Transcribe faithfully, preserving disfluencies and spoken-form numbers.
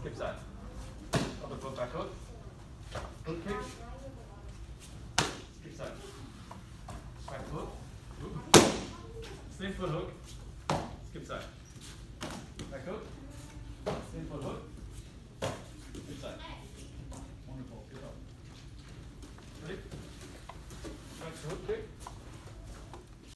skip side. Other foot back up. Foot kick.